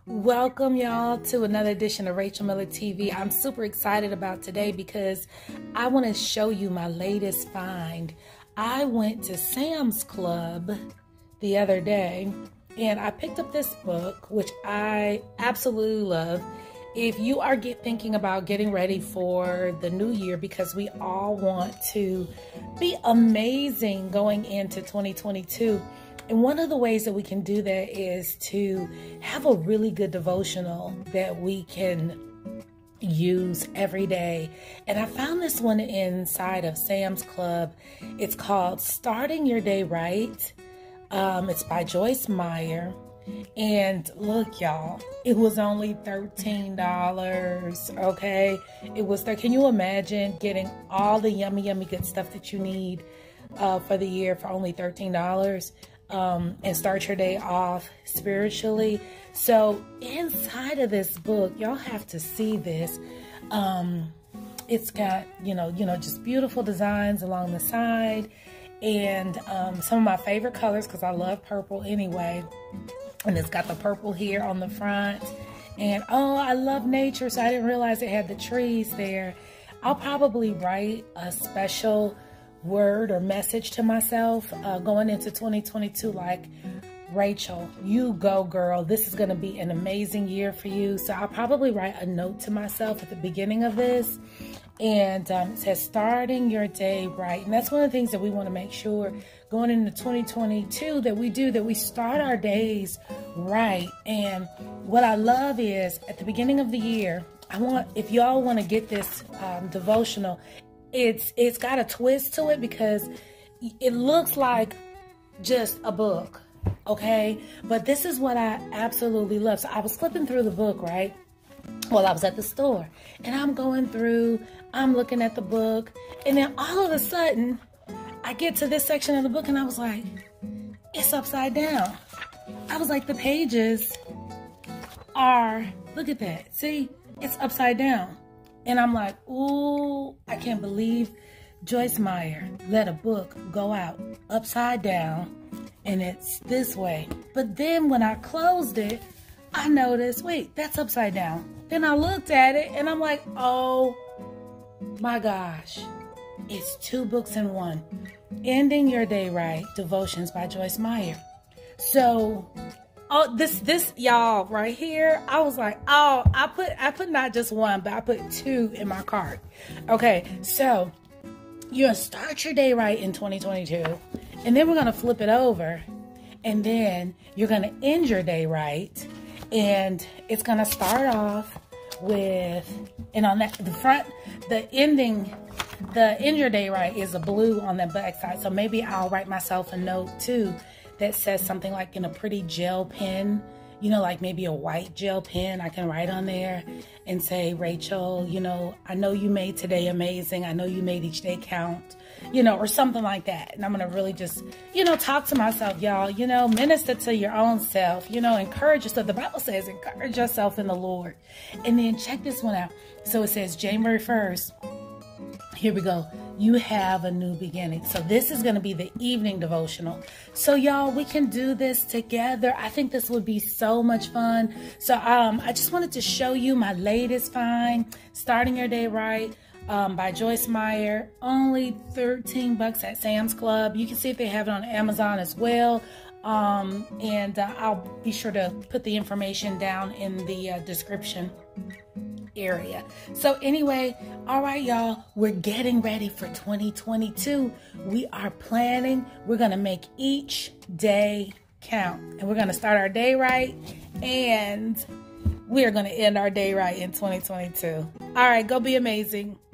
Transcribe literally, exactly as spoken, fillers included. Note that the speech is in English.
Welcome y'all to another edition of Rachel Miller T V. I'm super excited about today because I want to show you my latest find. I went to Sam's Club the other day and I picked up this book, which I absolutely love. If you are get, thinking about getting ready for the new year, because we all want to be amazing going into twenty twenty-two, and one of the ways that we can do that is to have a really good devotional that we can use every day. And I found this one inside of Sam's Club. It's called Starting Your Day Right. Um, it's by Joyce Meyer. And look, y'all, it was only thirteen dollars, okay? It was there. Can you imagine getting all the yummy, yummy good stuff that you need uh, for the year for only thirteen dollars? Um, and start your day off spiritually. So inside of this book, y'all have to see this. Um, it's got, you know, you know, just beautiful designs along the side, and um, some of my favorite colors, because I love purple anyway. And it's got the purple here on the front. And oh, I love nature, so I didn't realize it had the trees there. I'll probably write a special word or message to myself uh, going into twenty twenty-two, like, Rachel, you go, girl. This is going to be an amazing year for you. So I'll probably write a note to myself at the beginning of this. And um, it says, starting your day right. And that's one of the things that we want to make sure going into twenty twenty-two that we do, that we start our days right. And what I love is at the beginning of the year, I want, if y'all want to get this um, devotional, it's it's got a twist to it, because it looks like just a book, okay? But this is what I absolutely love. So I was flipping through the book, right? Well, I was at the store, and I'm going through, I'm looking at the book, and then all of a sudden, I get to this section of the book, and I was like, it's upside down. I was like, the pages are, look at that. See, it's upside down. And I'm like, ooh, I can't believe Joyce Meyer let a book go out upside down, and it's this way. But then when I closed it, I noticed, wait, that's upside down. Then I looked at it, and I'm like, oh my gosh, it's two books in one. Ending Your Day Right, Devotions by Joyce Meyer. So, oh, this, this, y'all, right here, I was like, oh, I put, I put not just one, but I put two in my cart. Okay, so you're gonna start your day right in twenty twenty-two, and then we're gonna flip it over, and then you're gonna end your day right, and it's gonna start off with, and on that, the front, the ending, the end your day right is a blue on the back side. So maybe I'll write myself a note too that says something like in a pretty gel pen, you know, like maybe a white gel pen. I can write on there and say, Rachel, you know, I know you made today amazing. I know you made each day count, you know, or something like that. And I'm going to really just, you know, talk to myself, y'all, you know, minister to your own self, you know, encourage yourself. The Bible says, encourage yourself in the Lord. And then check this one out. So it says January first. Here we go. You have a new beginning. So this is going to be the evening devotional. So y'all, we can do this together. I think this would be so much fun. So um, I just wanted to show you my latest find, Starting Your Day Right, um, by Joyce Meyer. Only thirteen bucks at Sam's Club. You can see if they have it on Amazon as well. Um, and uh, I'll be sure to put the information down in the uh, description area. So anyway, all right, y'all, we're getting ready for twenty twenty-two. We are planning. We're going to make each day count, and we're going to start our day right, and we're going to end our day right in twenty twenty-two. All right, go be amazing.